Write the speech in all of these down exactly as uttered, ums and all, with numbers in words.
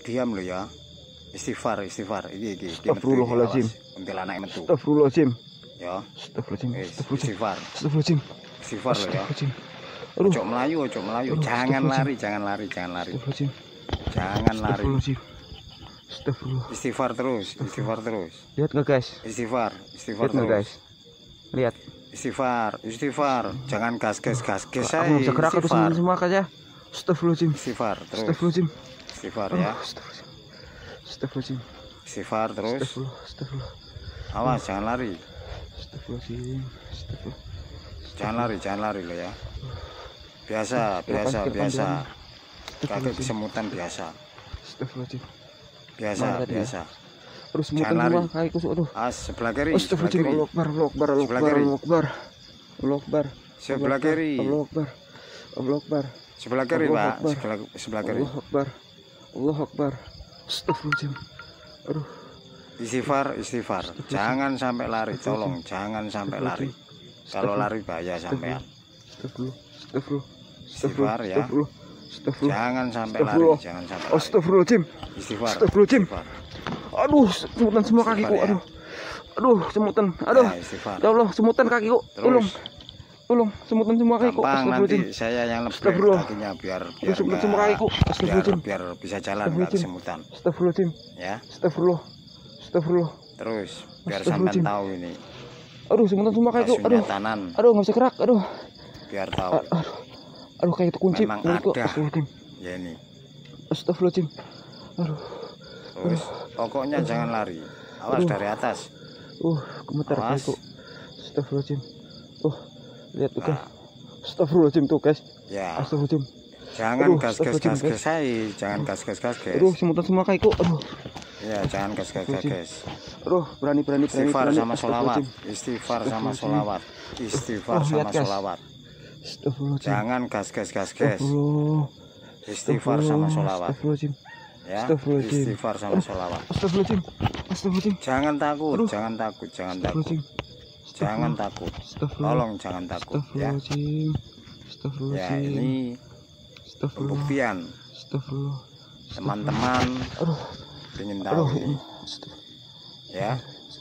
diam lo ya. Istighfar, istighfar. Iki iki. Astagfirullahaladzim. Kuntilanak metu. Astagfirullahaladzim. Ya. Astagfirullahaladzim. Istighfar. Astagfirullahaladzim. Istighfar lo ya. Aduh. Ojo melayu, ojo melayu. Jangan lari, jangan lari, jangan lari. Jangan lari. Astagfirullah. Istighfar terus, istighfar terus. Lihat nggak guys? Istighfar, istighfar Lihat nggak terus. guys? Lihat. Istighfar, istighfar. Jangan gas gas gas gas Aku nggak bisa gerak, aku Istighfar. semua aja. Astagfirullahaladzim. Istighfar terus. Astagfirullahaladzim. Istighfar ya. Astagfirullahaladzim. Istighfar terus. Astagfirullah. Astagfirullah. Awas, jangan lari. Astagfirullahaladzim. Astagfirullah. Jangan lari, jangan lari lo ya. Biasa, biasa, biasa. Kaki kesemutan biasa. Astagfirullahaladzim. Biasa, biasa. Terus semutan semua kakiku, aduh. As sebelah kiri, sebelah Astagfirullahaladzim. kiri. Allahu Akbar, Allahu Akbar, Allahu Sebelah Akbar, kiri. Allahu Akbar. Allahu Akbar. Sebelah kiri. Allahu Akbar. Allahu Akbar. Sebelah kiri, Allahu Pak. Akbar. Sebelah sebelah kiri. Allahu Akbar. Allahu Akbar. Astagfirullahaladzim. Aduh. Istighfar, istighfar. Jangan sampai lari, tolong jangan sampai lari. Kalau lari bahaya sampean. Astagfirullah. Astagfirullah. Istighfar ya. Astagfirullah. Astagfirullah. Jangan sampai lari, Astagfirullah. jangan sampai lari. Astagfirullahaladzim. Istighfar. Astagfirullahaladzim. Istighfar. Aduh, semutan semua kakiku. Istighfar, ya. Aduh. Aduh, semutan. Aduh. Ya, istighfar. Ya Allah, semutan kakiku. Tolong. Terus Tolong, semutan semua kakiku. gampang nanti Astagfirullahaladzim. saya yang lebrek Astagfirullah. kakinya biar biar Aduh, semutan nggak- semua kakiku. biar, Astagfirullahaladzim. biar bisa jalan nggak Astagfirullahaladzim. kesemutan Astagfirullahaladzim. ya. Astagfirullah. Astagfirullah. Terus biar Astagfirullahaladzim. sampean tahu ini Aduh, semutan semua kakiku. Aduh. kesunyatanan, Aduh, nggak bisa gerak. Aduh. biar tahu Aduh. Aduh, kayak itu kunci. memang Kakiku. ada Astagfirullahaladzim. ya ini. Astagfirullahaladzim. Aduh. Terus pokoknya jangan lari, awas Aduh. dari atas. Uh, gemetar Awas. kakiku. Astagfirullahaladzim. Uh, lihat tuh guys. Nah, Astagfirullahaladzim tuh guys. ya Astagfirullahaladzim. jangan Aduh, gas gas gas astagfirullahaladzim, gas saya jangan gas gas gas gas Aduh, semutan semua kakiku. Aduh. ya jangan gas gas gas gas. Aduh, berani berani berani. Istighfar berani. sama sholawat, Astagfirullahaladzim. istighfar sama sholawat, istighfar Oh, lihat, sama guys. sholawat. Astagfirullahaladzim. Jangan gas gas gas gas. Astagfirullah. Istighfar sama sholawat Astagfirullahaladzim. ya. Astagfirullahaladzim. Istighfar sama sholawat. Astagfirullahaladzim. Astagfirullahaladzim. Jangan takut, Aduh. jangan takut, jangan takut, Astagfirullahaladzim. jangan takut. Astagfirullah. Tolong jangan takut ya. Astagfirullahaladzim. Ya Astagfirullahaladzim. ini Astagfirullah. pembuktian Astagfirullah. teman-teman Aduh. ingin Aduh. tahu ini ya.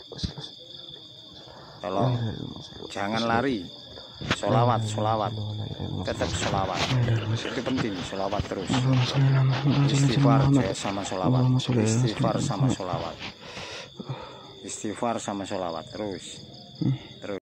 Tolong jangan lari. Sholawat, sholawat, tetap sholawat. Itu penting, sholawat terus. Istighfar sama sholawat. Istighfar sama sholawat. Istighfar sama sholawat terus. Terus.